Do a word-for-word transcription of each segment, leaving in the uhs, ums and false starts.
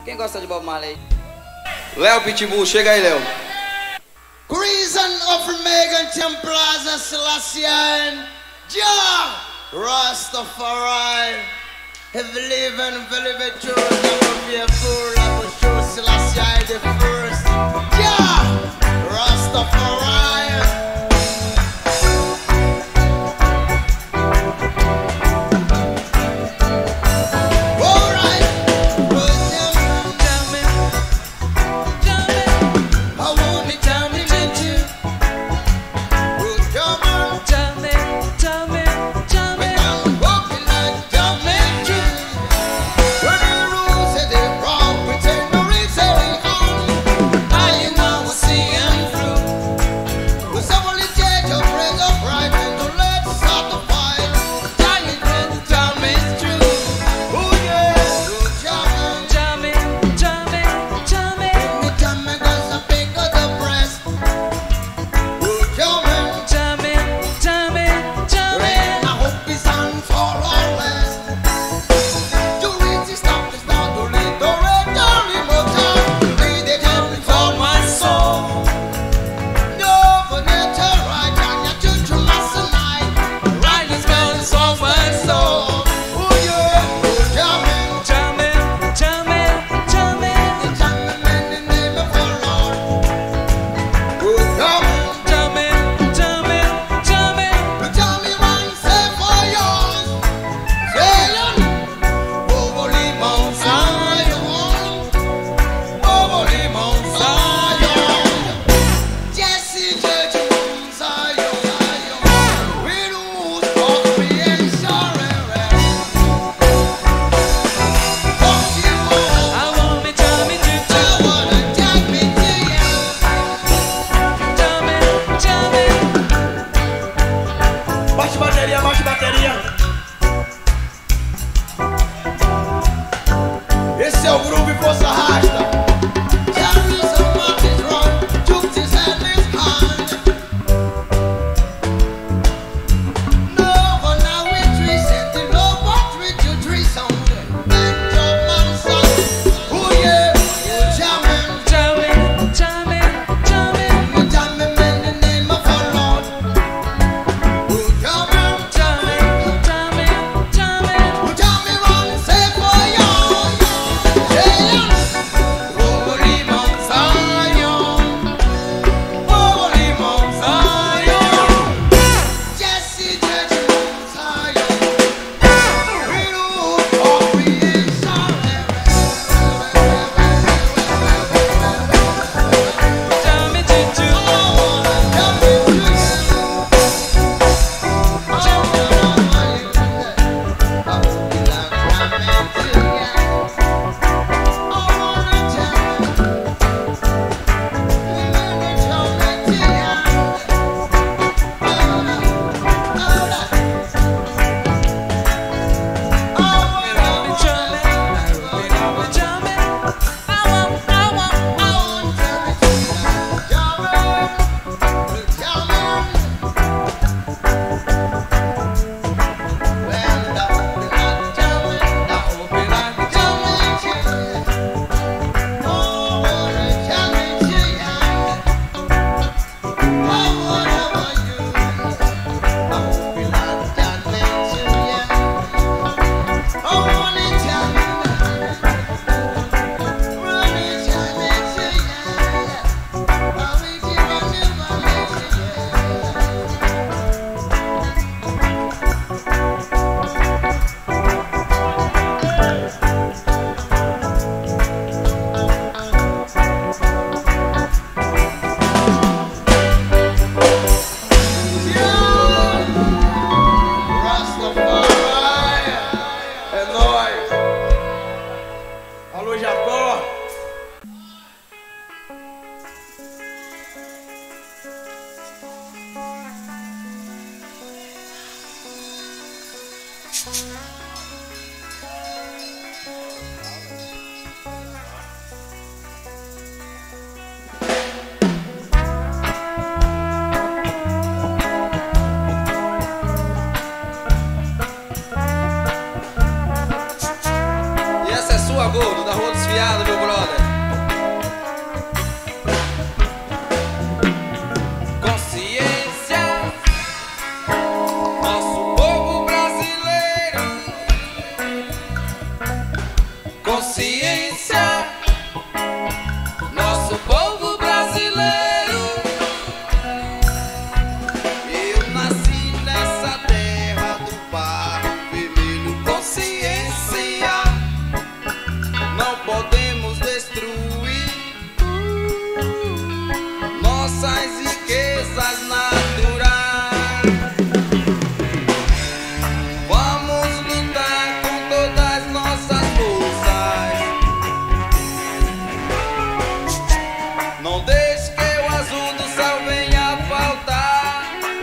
Quem gosta de Bob Marley? Léo Pitbull, chega aí, Léo. Reason of Megan Templars and Selassie, Jah Rastafari. If living, believe it true, never be a fool. I will show Selassie the first. Jah Rastafari. Gordo, da Rua dos Fiados. podemos destruir nossas riquezas naturais. Vamos lutar com todas as nossas forças. Não deixe que o azul do céu venha a faltar.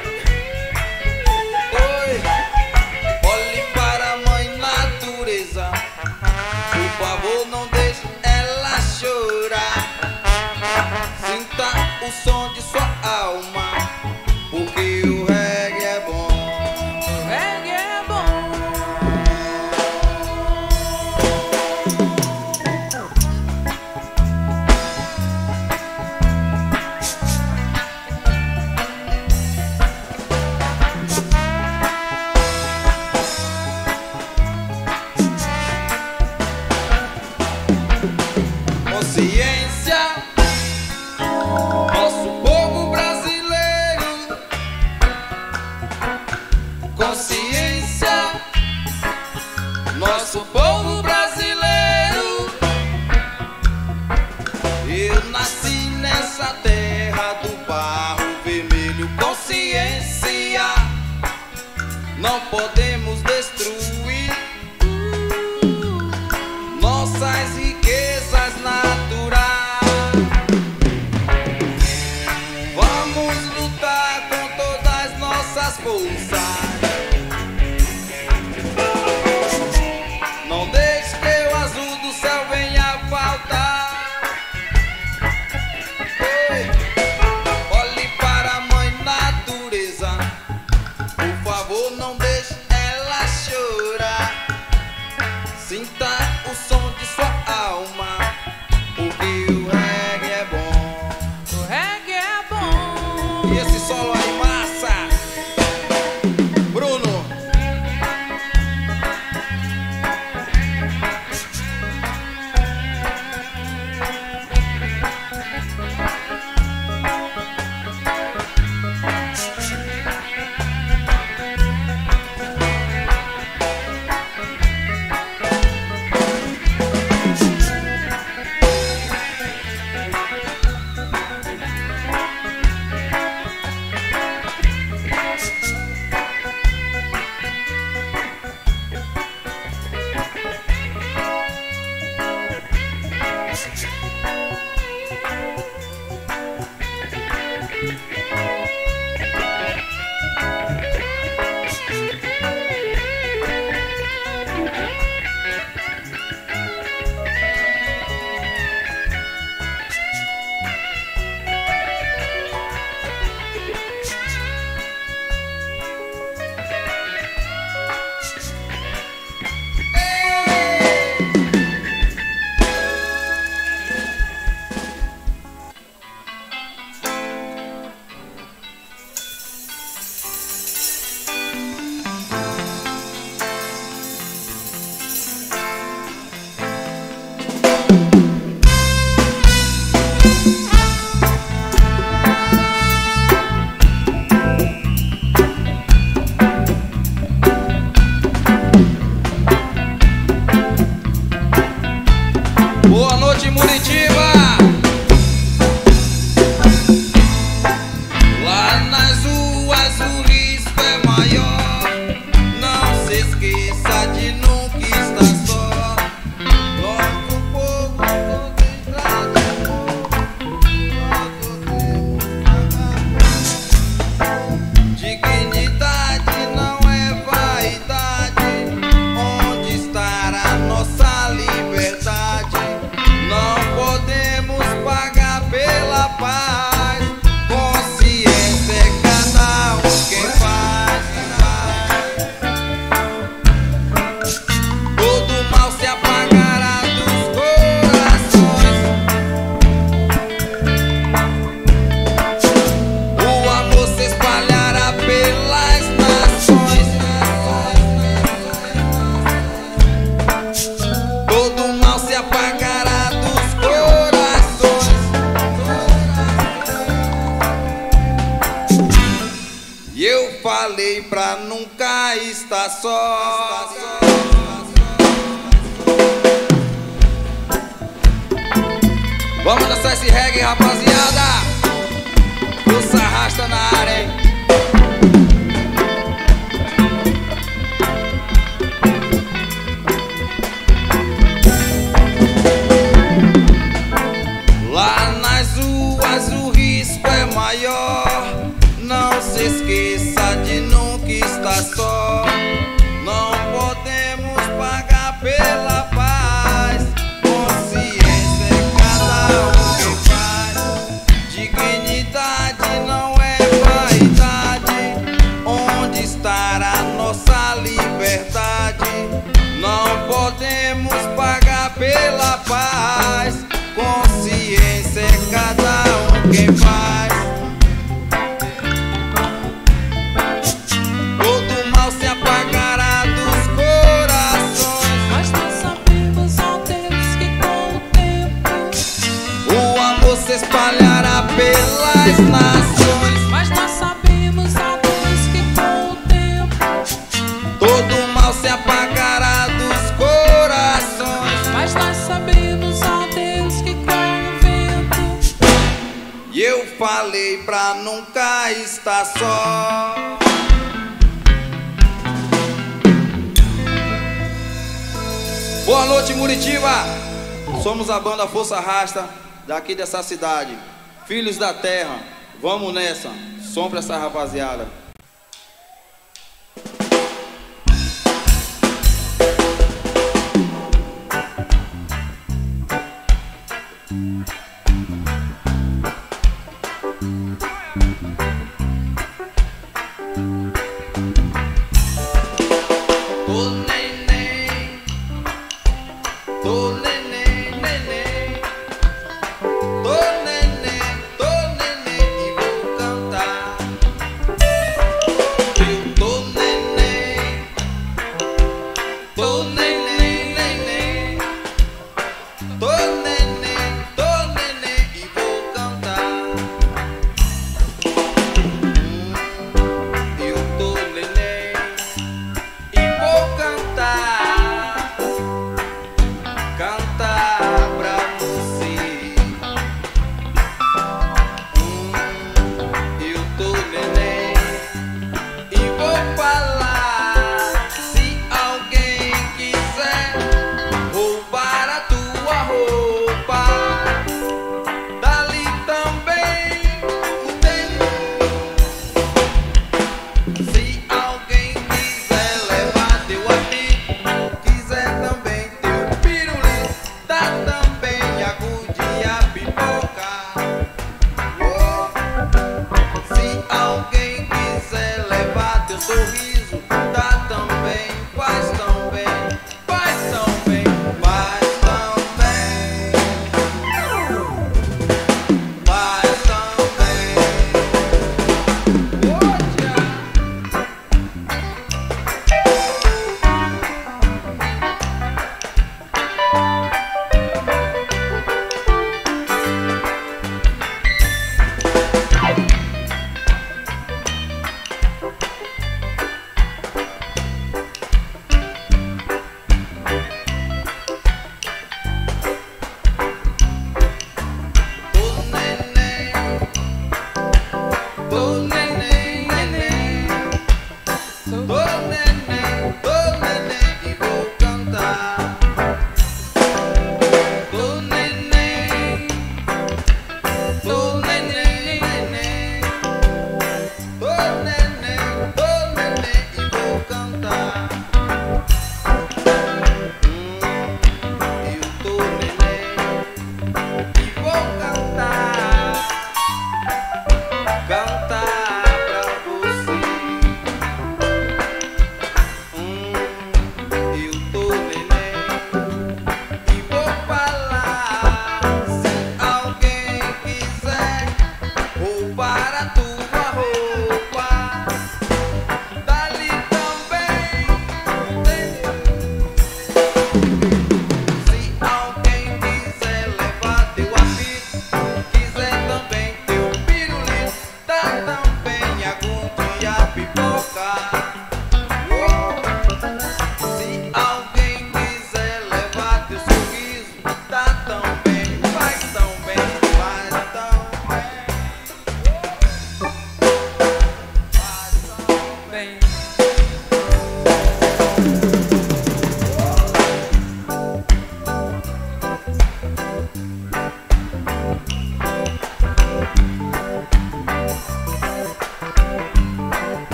Oi, olhe para a mãe natureza. Por favor, não deixe ela chorar. Sinta o som de sua alma, porque o reggae é bom. O reggae é bom. Consciência, nosso povo brasileiro. Consciência, nosso povo brasileiro. Eu nasci nessa terra do barro vermelho. Consciência, não podemos destruir nossas riquezas naturais. Vamos lutar com todas as nossas forças. Não deixe que o azul do céu venha a faltar. Ei, olhe para a mãe natureza. Por favor, não deixe ela chorar. Sinta o som de sua alma, porque o reggae é bom. O reggae é bom. E esse solo aí, massa. Bruno. Boa noite, Muritiba. Lá nas ruas o risco é maior. Não se esqueça de nunca estar só. Nosso povo não deixa de amor. Dignidade não é vaidade. Onde estará nossa liberdade? Não podemos pagar pela paz. Consciência é cada um quem faz. Todo mal se apagará dos corações. O amor se espalhará pelas nações. Todo mal se apagará dos corações. E eu falei pra nunca estar só. Vamos dançar esse reggae, rapaziada. Força Rasta na área, hein? Lá nas ruas o risco é maior. Não se esqueça de nunca estar só. Não podemos pagar pela paz. Consciência é cada um que faz. Dignidade não é vaidade. Onde estará nossa liberdade? Não podemos pagar pela paz. Consciência é cada um quem faz. Todo mal se apagará dos corações, Mas nós sabemos, ó Deus, que com o tempo o amor se espalhará pelas nações. Mas nós sabemos, ó Deus, que com o tempo Todo mal se apagará dos corações. Mas nós sabemos, ó Deus, que com o vento E eu falei pra nunca estar só. Boa noite, Muritiba. Somos a banda Força Rasta, daqui dessa cidade. Filhos da terra, vamos nessa. Som pra essa rapaziada. Tô neném, tô neném, neném. Tô neném, tô neném e vou cantar. Eu tô neném, tô neném, neném. Tô neném, tô neném.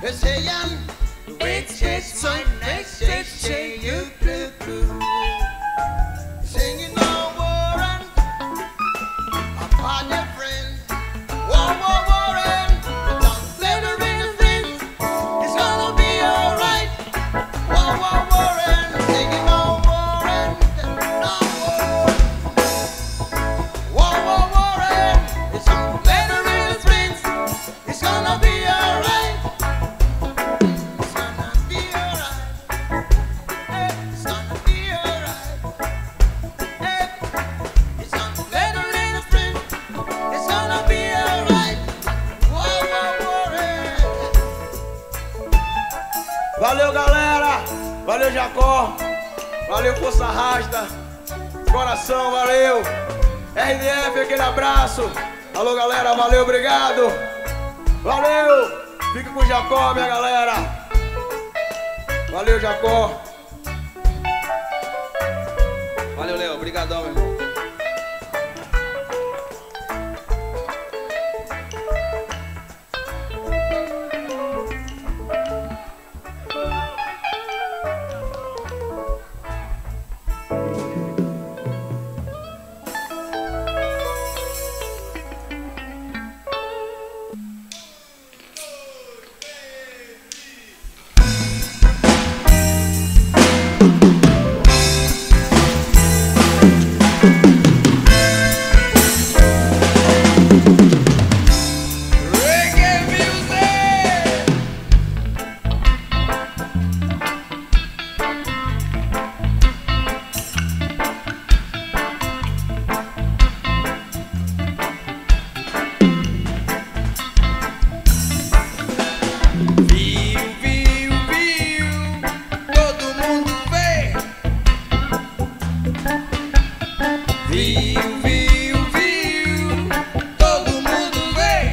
They say I'm rich as my next say, say you blue, blue. Singing no Warren, upon your friend. Whoa, whoa, Warren, don't let her in the friend. It's gonna be alright. Whoa, whoa, Warren, singing no Warren, no Warren. Whoa, whoa, Warren, it's gonna let her in the friend. It's gonna be alright. It's gonna be alright. Hey, it's gonna be alright. Hey, it's gonna let her in the friend. It's gonna be alright. Whoa, whoa, Warren. Valeu, galera. Valeu, Jacó. Valeu, Força Rasta. Coração, valeu. R D F, aquele abraço. Alô, galera, valeu, obrigado. Valeu. Fica com o Jacó, minha galera. Valeu, Jacó. Valeu, Léo. Obrigadão, meu irmão. Reggae music. Viu, viu, viu, todo mundo vê. Viu, viu, viu, todo mundo vê.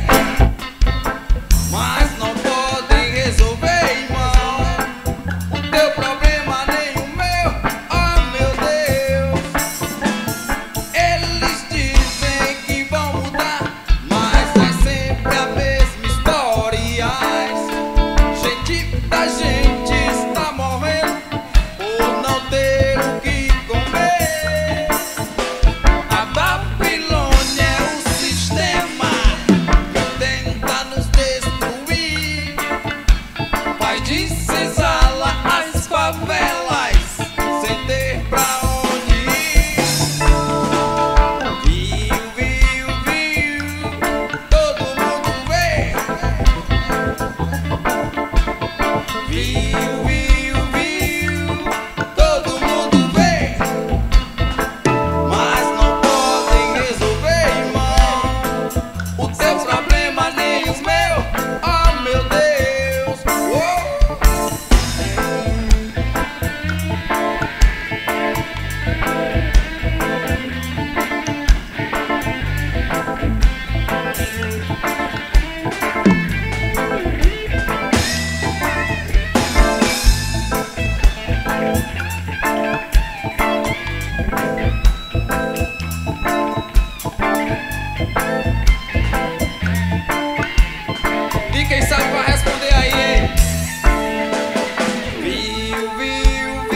Mas não podem resolver, irmão, o teu problema nem o meu. Oh, meu Deus. Eles dizem que vão mudar, mas é sempre a mesma história. Gente da gente está morrendo por não ter o que comer. A Babilônia é o sistema que tenta nos destruir. Vai de senzala às favelas sem ter pra onde ir. Viu, viu, viu, todo mundo vê. Viu, viu, viu, todo mundo vê. Mas não podem resolver, irmão, o teu problema nem os meus. Oh, meu Deus. Oh. E quem sabe vai responder aí, hein? Viu, viu,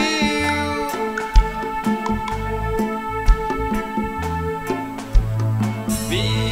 viu. Viu.